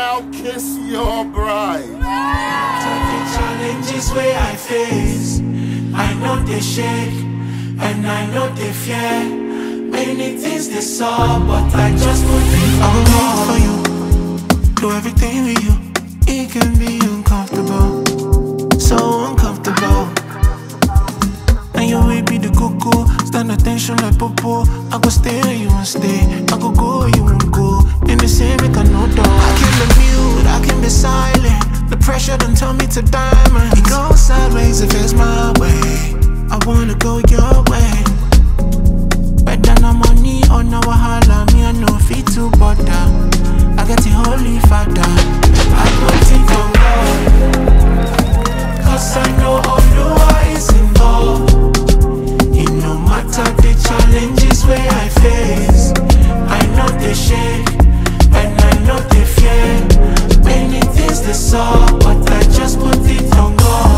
now kiss your bride. The challenges where I face, I know they shake and I know they fear. Many things they saw, but I just put it on. I will wait for you, do everything with you. It can be uncomfortable, so uncomfortable. And you will be the cocoa, stand attention like popo. I go stay where you won't stay, I go go where you won't go. In the same make I know dog. I can be mute, I can be silent. The pressure don't tell me to diamond. It goes sideways if it's my way. I wanna go your way. Whether no money or no wahala, me I no fit to bother. I get the Holy Father, I put it on God, cause I know Oluwa is involved. It no matter the challenges where I face, I know they shake and I know they fear. Many things they saw, but I just put it on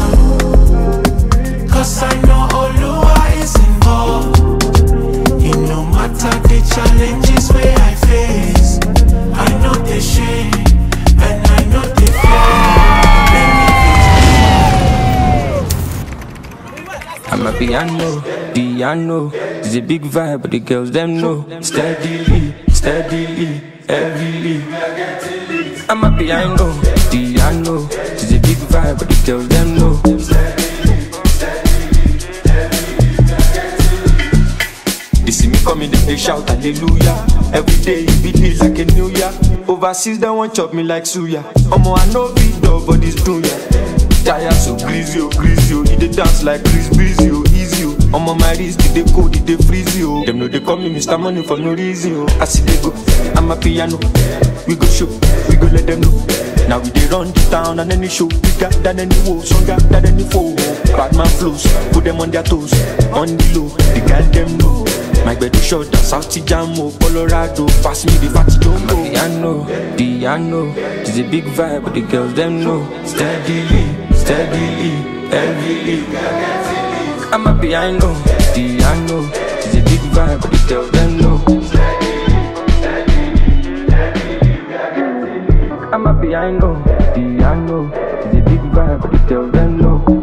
God, cause I know Oluwa is involved. It no matter the challenges where I face, I know they shake and I know they fear. I'm a piano. It's a big vibe, but the girls them know. Steadily, heavily. I'm a piano. It's a big vibe, but the girls them know. They see me coming, they shout hallelujah. Every day it be like a new year. Overseas they want chop me like suya. Omo I know beat dog, but it's doing ya. Tire so greasy, he dey dance like Chris Breezy, easy. Omo my wrist, they cold, they freeze you. Them know they call me Mr. Money for no reason. I see they go, I'm a piano. We go show, we go let them know. Now we dey run the town and any show bigger than any woe, stronger than any foe. Bad man flows, put them on their toes, on the low, the girl them know. My bed is short, South Jamo, Colorado, pass me the fatty don't go. Piano, it's a big vibe, but the girls them know. Steadily, heavily. I'm a piano, it's a big vibe, but the girls them know. I'm a piano, it's a big vibe, but the girls them know.